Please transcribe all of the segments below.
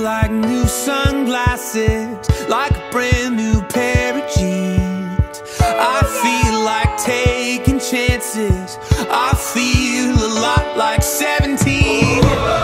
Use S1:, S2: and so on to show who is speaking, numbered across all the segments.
S1: like new sunglasses, like a brand new pair of jeans. I feel like taking chances. I feel a lot like 17.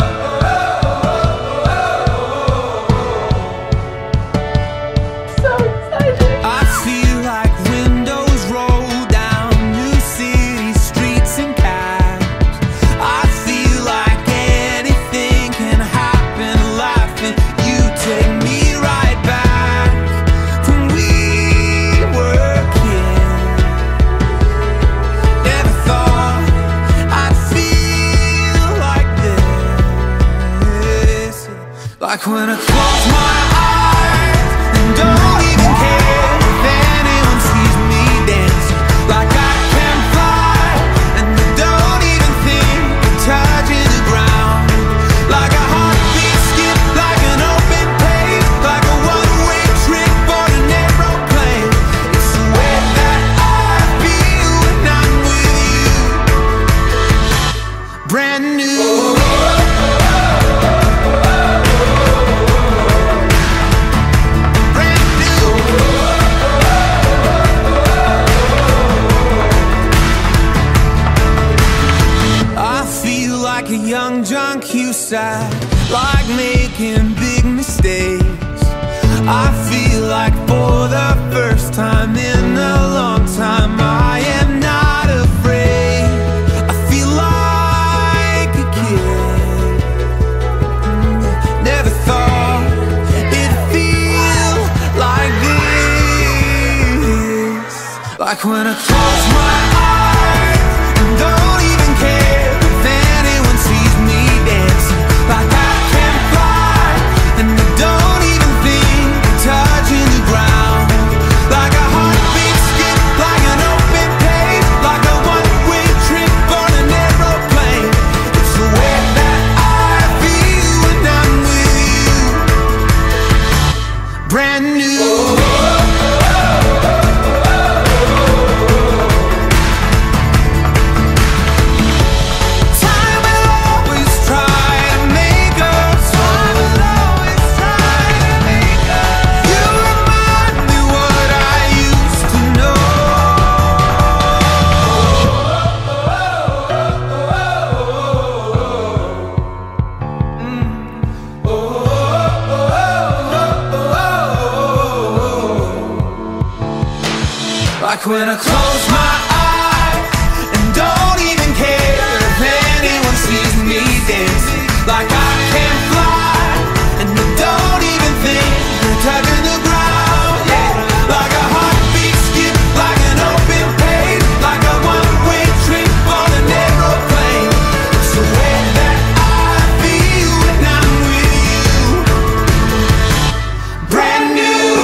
S1: Like when I close my eyes and don't even care if anyone sees me dancing. Like I can fly and I don't even think of touching the ground. Like a heartbeat skip, like an open page, like a one-way trip on an aeroplane. It's the way that I feel when I'm with you. Brand new. Like a young John Cusack, like making big mistakes. I feel like for the first time in a long time I am not afraid. I feel like a kid. Never thought it'd feel like this. Like when I close my eyes and don't even care sees me dancing. Like I can fly and I don't even think of touching the ground. Like a heartbeat skip, like an open page, like a one-way trip on an aeroplane. It's the way that I feel when I'm with you. Brand new. Like when I close my eyes and don't even care if anyone sees me dancing. Like I can fly and I don't even think of touching the ground. Yeah, like a heartbeat skip, like an open page, like a one-way trip on an aeroplane. It's the way that I feel when I'm with you. Brand new.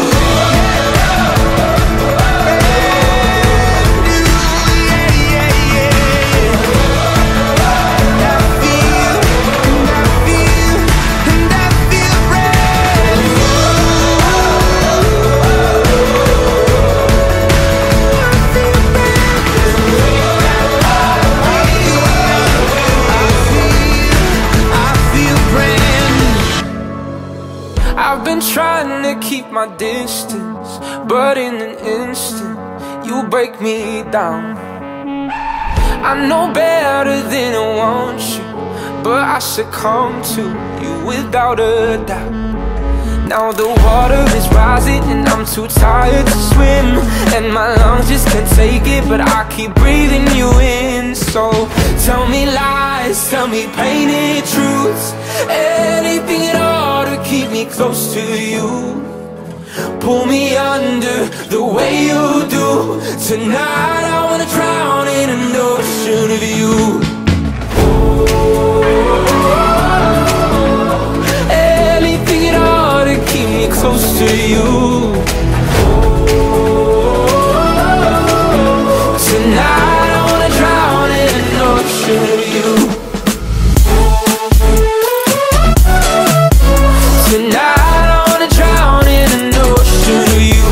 S2: I've been trying to keep my distance, but in an instant, you break me down. I know better than I want you, but I succumb to you without a doubt. Now the water is rising and I'm too tired to swim, and my lungs just can't take it, but I keep breathing you in. So tell me lies, tell me painted truths, anything at all to keep me close to you. Pull me under the way you do. Tonight I wanna drown in an ocean of you. Anything at all to keep me close to you. Tonight I wanna drown in an ocean of you. Tonight I wanna drown in an ocean of you.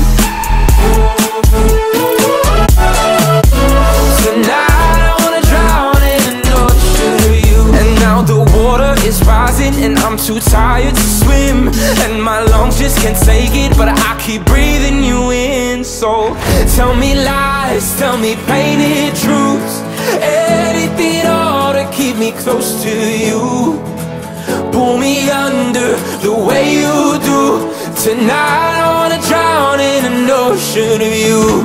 S2: Tonight I wanna drown in an ocean of you. And now the water is rising and I'm too too tired to swim, and my lungs just can't take it, but I keep breathing you in. So tell me lies, tell me painted truths, anything at all to keep me close to you. Pull me under the way you do. Tonight I wanna drown in an ocean of you.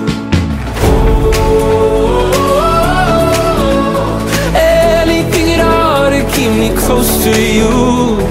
S2: Anything at all to keep me close to you.